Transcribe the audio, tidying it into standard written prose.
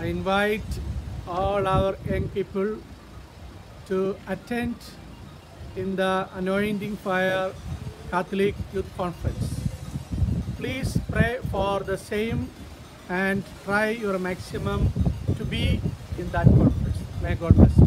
I invite all our young people to attend in the Anointing Fire Catholic Youth Conference. Please pray for the same and try your maximum to be in that conference. May God bless you.